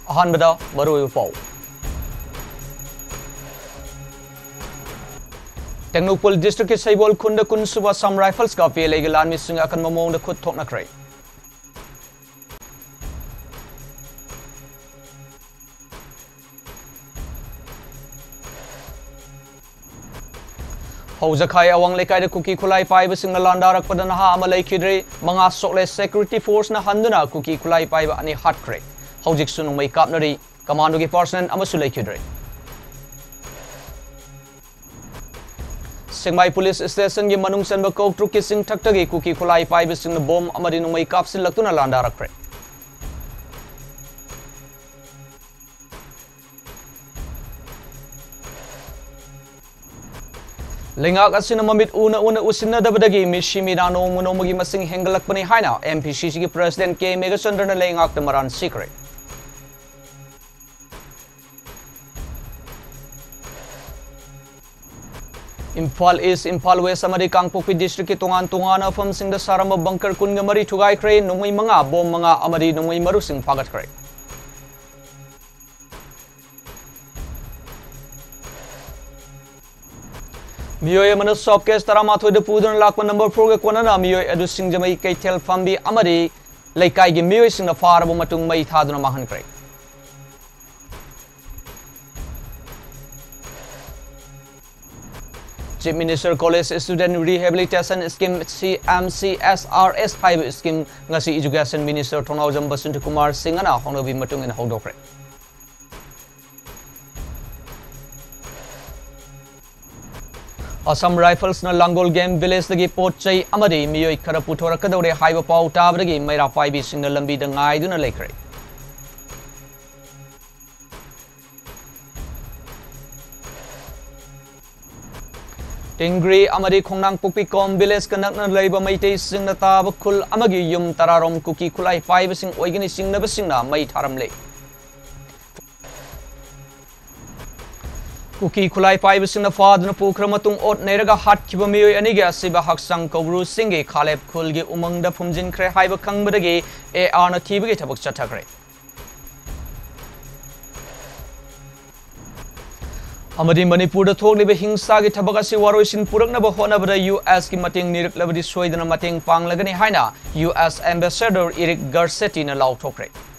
अहानबदा मरुओ पाउ टेक्नोपोल डिस्ट्रिक्ट के सैबोल खुंड कुनसुबा सम राइफल्स का पीएलए के लान मिसिंग अकन ममोंग खुद थोकनख्रे हौजखाई अवंग लेकाई कुकी खुलाई पाइब सिंग लांदारक पद नहा अमा लेखिद्रे मंगा सोकले सिक्योरिटी फोर्स न हंदुना कुकी खुलाई पाइब अनि हटख्रे हौजिक सुनुमई कापनरी कमांडो के पर्सनल अमसु लेखिद्रे सिंगमाई पुलिस स्टेशन के मनुंग सनब कौट्रुक के सिंग थक्तगी कुकी खुलाई पाइब सिंग बोम अमरी नुमई कापसिन लक्तुना लांदारख्रे लिंगाक असिन ममित उन उसिनदबदगी मिशिमिना नोमुनोमगी मसिंग हेंगलकपनि हाइना एमपीसीसी के प्रेसिडेंट के मेगाचंद्रन लेंगाक मरान सीक्रे इम्फाल ईस्ट इम्फाल वेस्ट अमरी कांगपोकपी डिस्ट्रिक्ट के तोंगान तोंगान अफम सिंग सारम बंकर कुन मरी थुगाइख्रे नोंगई मंगा बोम मंगा अमरी नोंगई मरु सिंग फागतख्रे मियोय मन सॉप केस तरामाथोय पुदन लाख नंबर 4 के कोनना मियोय अदु सिंगजमई कैथेल फंबी अमरी लेकाई गे मियोय सिंग फारबो मतुंग मई थादुना माहनख्रे chief minister college student rehabilitation scheme CMCSRS हाइब scheme ngasi education minister Thounaojam Basanta Kumar सिंगना होनोबी मतुंग इन हौदोख्रे असम राइफल्स न लांगोल गेम विलेज दगी पोचै अमरी मियोय खरा पुथोरकदौरे हाइब पाउ ताबदगी मैरा पाइबी सिंग लंबी the गाइदुना लेख्रे टिंग्री Amari खोंगनांग पुकपी com village Kankana लेब मैतै सिंग ताब खुल अमगी युम तरारोम कुकी खुलाई पाइब सिंग ओइगनी सिंगनब सिंगना मै थारमले कुकी खुलाई पाइब सिंग फादन पुखर मतुंग ओट नेरगा हाटखिब मियोय अनिगे असिबा हक्संग कौरु सिंगे खालेब खुलगे उमंगदा फुमजिनख्रे हाइब खंगबदगे AR न थीबगे थबक चथख्रे अमदी मणिपुर थोकलिब हिंसा की थबक असि वारोइसिन पुरकनब होनबदा US की मतेंग निरकलबदी सोइदना मतेंग पांगलगनी हाइना US एम्बेसडर इरिक गर्सेटी न लाउथोख्रे